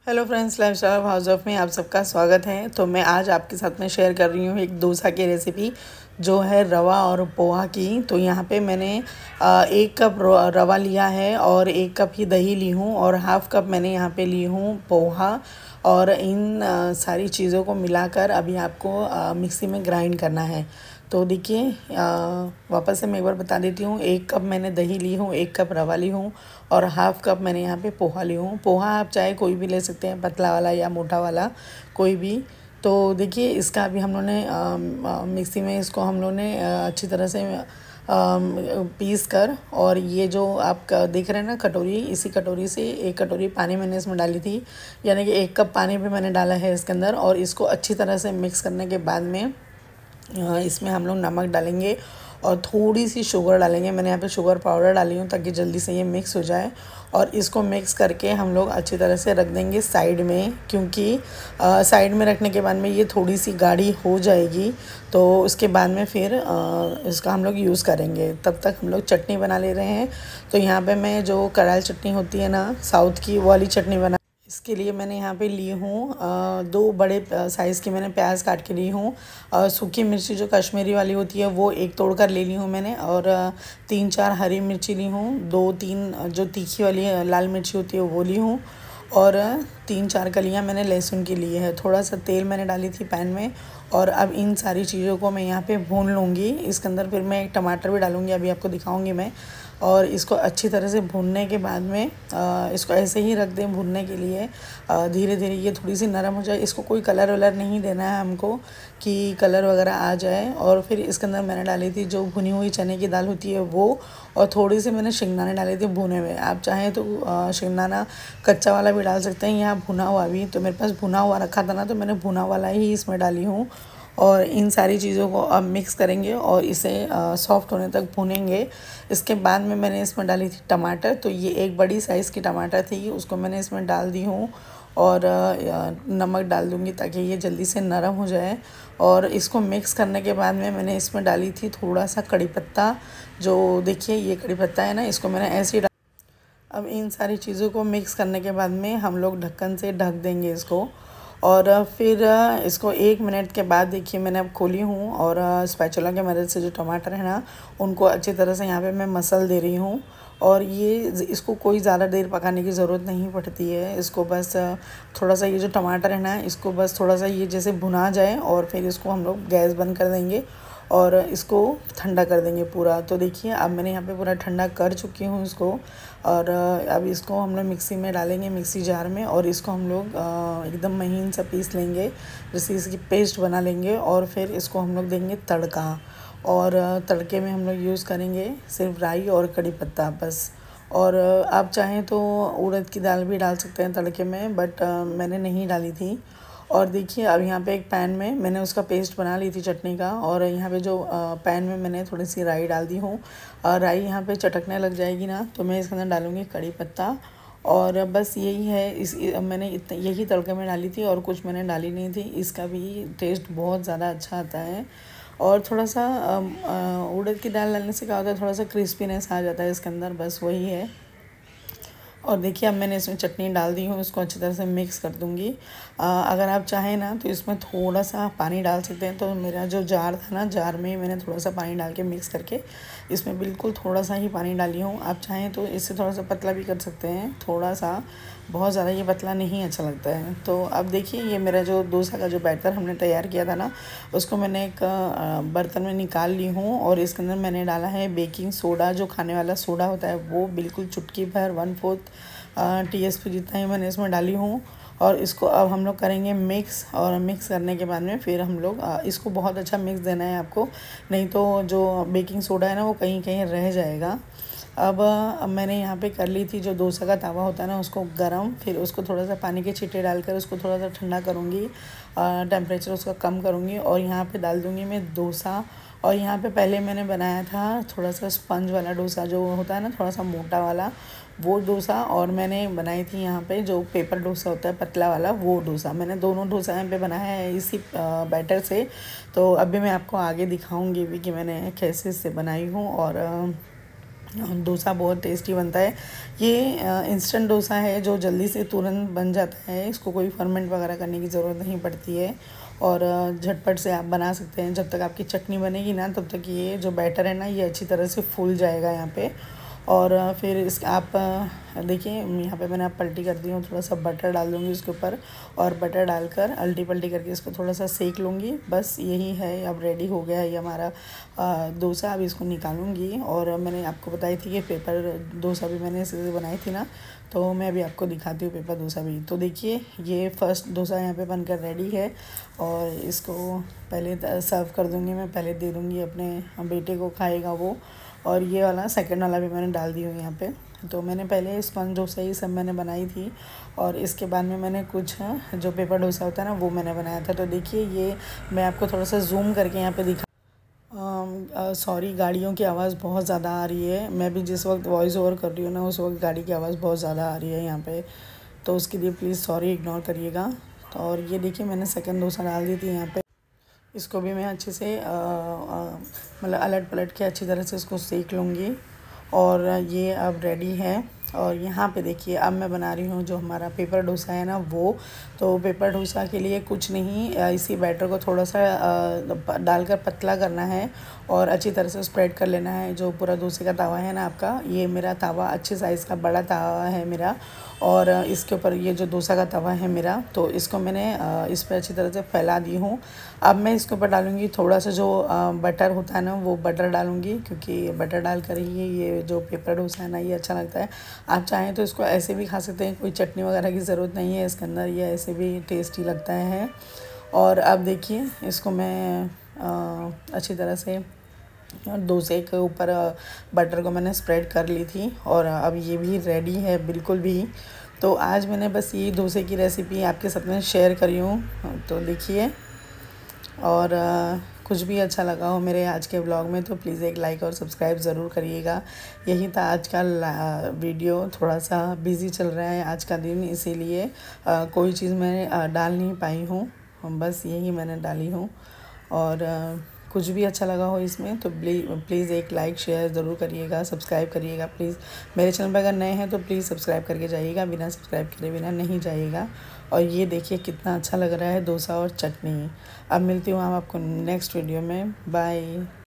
Hello friends, lifestyle house of में आप सबका स्वागत है। तो मैं आज आपके साथ में शेयर कर रही हूँ एक डोसा की रेसिपी जो है रवा और पोहा की। तो यहाँ पे मैंने 1 कप रवा लिया है और 1 कप ही दही ली हूँ और हाफ़ कप मैंने यहाँ पे ली हूँ पोहा। और इन सारी चीज़ों को मिलाकर अभी आपको मिक्सी में ग्राइंड करना है। तो देखिए, वापस से मैं एक बार बता देती हूँ। 1 कप मैंने दही ली हूँ, 1 कप रवा ली हूँ और हाफ़ कप मैंने यहाँ पे पोहा ली हूँ। पोहा आप चाहे कोई भी ले सकते हैं, पतला वाला या मोटा वाला, कोई भी। तो देखिए, इसका अभी हम लोगों ने मिक्सी में इसको हम लोगों ने अच्छी तरह से पीस कर, और ये जो आप देख रहे हैं ना कटोरी, इसी कटोरी से 1 कटोरी पानी मैंने इसमें डाली थी, यानी कि 1 कप पानी भी मैंने डाला है इसके अंदर। और इसको अच्छी तरह से मिक्स करने के बाद में इसमें हम लोग नमक डालेंगे और थोड़ी सी शुगर डालेंगे। मैंने यहाँ पे शुगर पाउडर डाली हूँ ताकि जल्दी से ये मिक्स हो जाए। और इसको मिक्स करके हम लोग अच्छी तरह से रख देंगे साइड में, क्योंकि साइड में रखने के बाद में ये थोड़ी सी गाढ़ी हो जाएगी। तो उसके बाद में फिर इसका हम लोग यूज़ करेंगे। तब तक हम लोग चटनी बना ले रहे हैं। तो यहाँ पे मैं जो कराल चटनी होती है ना, साउथ की, वो वाली चटनी बना। इसके लिए मैंने यहाँ पे ली हूँ 2 बड़े साइज़ की मैंने प्याज काट के ली हूँ। सूखी मिर्ची जो कश्मीरी वाली होती है वो 1 तोड़ कर ले ली हूँ मैंने। और 3-4 हरी मिर्ची ली हूँ, 2-3 जो तीखी वाली लाल मिर्ची होती है वो ली हूँ। और 3-4 कलियाँ मैंने लहसुन की ली है। थोड़ा सा तेल मैंने डाली थी पैन में। और अब इन सारी चीज़ों को मैं यहाँ पे भून लूँगी। इसके अंदर फिर मैं एक टमाटर भी डालूँगी, अभी आपको दिखाऊँगी मैं। और इसको अच्छी तरह से भूनने के बाद में इसको ऐसे ही रख दें भूनने के लिए। धीरे धीरे ये थोड़ी सी नरम हो जाए। इसको कोई कलर वलर नहीं देना है हमको कि कलर वगैरह आ जाए। और फिर इसके अंदर मैंने डाली थी जो भुनी हुई चने की दाल होती है वो, और थोड़ी सी मैंने शिंगदाने डाले थे भुने हुए। आप चाहें तो शिंगदाना कच्चा वाला भी डाल सकते हैं या भुना हुआ भी। तो मेरे पास भुना हुआ रखा था ना, तो मैंने भुना वाला ही इसमें डाली हूँ। और इन सारी चीज़ों को अब मिक्स करेंगे और इसे सॉफ्ट होने तक भूनेंगे। इसके बाद में मैंने इसमें डाली थी टमाटर। तो ये एक बड़ी साइज़ की टमाटर थी, उसको मैंने इसमें डाल दी हूँ। और नमक डाल दूँगी ताकि ये जल्दी से नरम हो जाए। और इसको मिक्स करने के बाद में मैंने इसमें डाली थी थोड़ा सा कड़ी पत्ता। जो देखिए ये कड़ी पत्ता है ना, इसको मैंने ऐसे ही। अब इन सारी चीज़ों को मिक्स करने के बाद में हम लोग ढक्कन से ढक देंगे इसको। और फिर इसको 1 मिनट के बाद देखिए मैंने अब खोली हूँ और स्पैचुला की मदद से जो टमाटर है ना, उनको अच्छी तरह से यहाँ पे मैं मसल दे रही हूँ। और ये इसको कोई ज़्यादा देर पकाने की ज़रूरत नहीं पड़ती है। इसको बस थोड़ा सा ये जो टमाटर है ना, इसको बस थोड़ा सा ये जैसे भुना जाए और फिर इसको हम लोग गैस बंद कर देंगे और इसको ठंडा कर देंगे पूरा। तो देखिए अब मैंने यहाँ पे पूरा ठंडा कर चुकी हूँ इसको। और अब इसको हम लोग मिक्सी में डालेंगे, मिक्सी जार में, और इसको हम लोग एकदम महीन सा पीस लेंगे, जैसे इसकी पेस्ट बना लेंगे। और फिर इसको हम लोग देंगे तड़का। और तड़के में हम लोग यूज़ करेंगे सिर्फ राई और कड़ी पत्ता बस। और आप चाहें तो उड़द की दाल भी डाल सकते हैं तड़के में, बट मैंने नहीं डाली थी। और देखिए अब यहाँ पे एक पैन में मैंने उसका पेस्ट बना ली थी चटनी का। और यहाँ पे जो पैन में मैंने थोड़ी सी राई डाल दी हूँ। राई यहाँ पे चटकने लग जाएगी ना, तो मैं इसके अंदर डालूँगी कड़ी पत्ता। और बस यही है। मैंने यही तड़के में डाली थी और कुछ मैंने डाली नहीं थी। इसका भी टेस्ट बहुत ज़्यादा अच्छा आता है। और थोड़ा सा उड़द की दाल डालने से क्या होता है, थोड़ा सा क्रिस्पीनेस आ जाता है इसके अंदर, बस वही है। और देखिए अब मैंने इसमें चटनी डाल दी हूँ, इसको अच्छी तरह से मिक्स कर दूँगी। अगर आप चाहें ना तो इसमें थोड़ा सा पानी डाल सकते हैं। तो मेरा जो जार था ना, जार में मैंने थोड़ा सा पानी डाल के मिक्स करके इसमें बिल्कुल थोड़ा सा ही पानी डाली हूँ। आप चाहें तो इससे थोड़ा सा पतला भी कर सकते हैं, थोड़ा सा, बहुत ज़्यादा ये पतला नहीं अच्छा लगता है। तो अब देखिए ये मेरा जो डोसा का जो बैटर हमने तैयार किया था ना, उसको मैंने एक बर्तन में निकाल ली हूँ। और इसके अंदर मैंने डाला है बेकिंग सोडा, जो खाने वाला सोडा होता है वो, बिल्कुल चुटकी भर, 1/4 टीस्पून जितना ही मैंने इसमें डाली हूँ। और इसको अब हम लोग करेंगे मिक्स। और मिक्स करने के बाद में फिर हम लोग इसको बहुत अच्छा मिक्स देना है आपको, नहीं तो जो बेकिंग सोडा है ना वो कहीं कहीं रह जाएगा। अब मैंने यहाँ पे कर ली थी जो डोसा का तवा होता है ना, उसको गरम। फिर उसको थोड़ा सा पानी के छींटे डालकर उसको थोड़ा सा ठंडा करूँगी, टेम्परेचर उसका कम करूँगी। और यहाँ पे डाल दूँगी मैं डोसा। और यहाँ पे पहले मैंने बनाया था थोड़ा सा स्पंज वाला डोसा, जो होता है ना थोड़ा सा मोटा वाला, वो डोसा। और मैंने बनाई थी यहाँ पे जो पेपर डोसा होता है पतला वाला, वो डोसा। मैंने दोनों डोसा यहाँ पे बनाया है इसी बैटर से। तो अभी मैं आपको आगे दिखाऊंगी भी कि मैंने कैसे इससे बनाई हूँ। और डोसा बहुत टेस्टी बनता है। ये इंस्टेंट डोसा है जो जल्दी से तुरंत बन जाता है, इसको कोई फर्मेंट वगैरह करने की ज़रूरत नहीं पड़ती है और झटपट से आप बना सकते हैं। जब तक आपकी चटनी बनेगी ना तब तक ये जो बैटर है ना ये अच्छी तरह से फूल जाएगा यहाँ पे। और फिर इस आप देखिए यहाँ पे मैंने आप पलटी कर दी हूँ, थोड़ा सा बटर डाल दूँगी उसके ऊपर और बटर डालकर अल्टी पल्टी करके इसको थोड़ा सा सेक लूँगी। बस यही है, अब रेडी हो गया है ये हमारा डोसा। अब इसको निकालूँगी और मैंने आपको बताई थी कि पेपर डोसा भी मैंने इसी से बनाई थी ना, तो मैं अभी आपको दिखाती हूँ पेपर डोसा भी। तो देखिए ये फर्स्ट डोसा यहाँ पे बनकर रेडी है और इसको पहले सर्व कर दूँगी मैं, पहले दे दूँगी अपने बेटे को, खाएगा वो। और ये वाला सेकंड वाला भी मैंने डाल दी हूँ यहाँ पे। तो मैंने पहले स्पंज डोसा ये सब मैंने बनाई थी और इसके बाद में मैंने कुछ जो पेपर डोसा होता है ना वो मैंने बनाया था। तो देखिए ये मैं आपको थोड़ा सा जूम करके यहाँ पे दिखा, सॉरी गाड़ियों की आवाज़ बहुत ज़्यादा आ रही है। मैं भी जिस वक्त वॉइस ओवर कर रही हूँ ना उस वक्त गाड़ी की आवाज़ बहुत ज़्यादा आ रही है यहाँ पे, तो उसके लिए प्लीज़ सॉरी इग्नोर करिएगा। तो और ये देखिए मैंने सेकंड डोसा डाल दी थी यहाँ पे। इसको भी मैं अच्छे से मतलब अलट पलट के अच्छी तरह से इसको सेक लूँगी और ये अब रेडी है। और यहाँ पे देखिए अब मैं बना रही हूँ जो हमारा पेपर डोसा है ना वो। तो पेपर डोसा के लिए कुछ नहीं, इसी बैटर को थोड़ा सा डालकर पतला करना है और अच्छी तरह से स्प्रेड कर लेना है। जो पूरा डोसे का तवा है ना आपका, ये मेरा तवा अच्छे साइज़ का बड़ा तवा है मेरा और इसके ऊपर ये जो डोसा का तवा है मेरा, तो इसको मैंने इस पर अच्छी तरह से फैला दी हूँ। अब मैं इसके ऊपर डालूँगी थोड़ा सा जो बटर होता है ना वो बटर डालूँगी, क्योंकि बटर डाल कर ही ये जो पेपर डोसा है ना ये अच्छा लगता है। आप चाहें तो इसको ऐसे भी खा सकते हैं, कोई चटनी वगैरह की ज़रूरत नहीं है इसके अंदर, ये ऐसे भी टेस्टी लगता है। और अब देखिए इसको मैं अच्छी तरह से डोसे के ऊपर बटर को मैंने स्प्रेड कर ली थी और अब ये भी रेडी है बिल्कुल भी। तो आज मैंने बस ये डोसे की रेसिपी आपके साथ में शेयर करी हूँ। तो देखिए और कुछ भी अच्छा लगा हो मेरे आज के ब्लॉग में तो प्लीज़ एक लाइक और सब्सक्राइब ज़रूर करिएगा। यही था आज का वीडियो, थोड़ा सा बिज़ी चल रहा है आज का दिन, इसीलिए कोई चीज़ मैं डाल नहीं पाई हूँ, बस यही मैंने डाली हूँ। और कुछ भी अच्छा लगा हो इसमें तो प्लीज़ एक लाइक शेयर ज़रूर करिएगा, सब्सक्राइब करिएगा प्लीज़। मेरे चैनल पर अगर नए हैं तो प्लीज़ सब्सक्राइब करके जाइएगा, बिना सब्सक्राइब करे बिना नहीं जाइएगा। और ये देखिए कितना अच्छा लग रहा है डोसा और चटनी। अब मिलती हूँ आपको नेक्स्ट वीडियो में, बाय।